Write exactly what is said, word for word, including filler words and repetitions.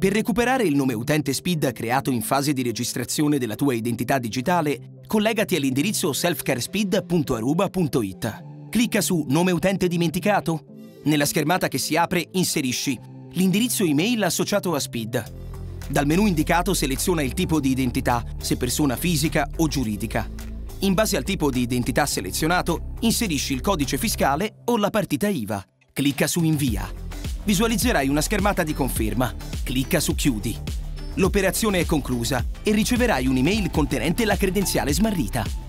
Per recuperare il nome utente SPID creato in fase di registrazione della tua identità digitale, collegati all'indirizzo selfcarespid punto aruba punto it. Clicca su Nome utente dimenticato. Nella schermata che si apre inserisci l'indirizzo email associato a SPID. Dal menu indicato seleziona il tipo di identità, se persona fisica o giuridica. In base al tipo di identità selezionato, inserisci il codice fiscale o la partita I V A. Clicca su Invia. Visualizzerai una schermata di conferma. Clicca su Chiudi. L'operazione è conclusa e riceverai un'email contenente la credenziale smarrita.